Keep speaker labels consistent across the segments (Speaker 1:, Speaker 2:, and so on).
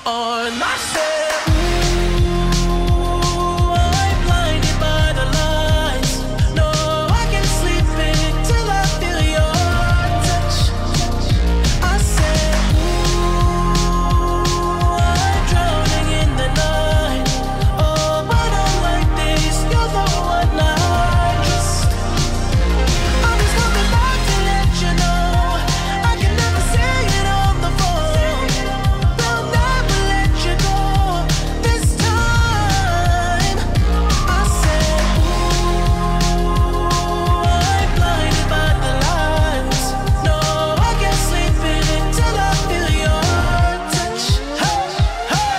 Speaker 1: on. I said, ooh, I'm blinded by the lights. No, I can't sleep until I feel your touch. I said, ooh, I'm drowning in the night. Oh, but I'm like this, you're the one I trust. I'm just coming back to let you know I can never say it on the phone. They'll never let you go this time. I said, ooh, I'm blinded by the lights. No, I can't sleep until I feel your touch. Hey, hey,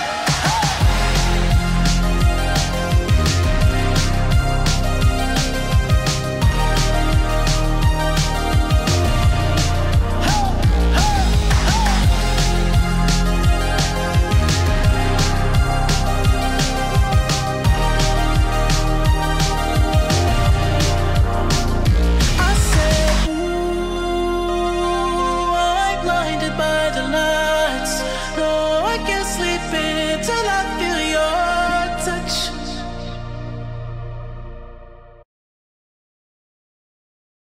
Speaker 1: I said, ooh, I'm blinded by the lights. No, I can't sleep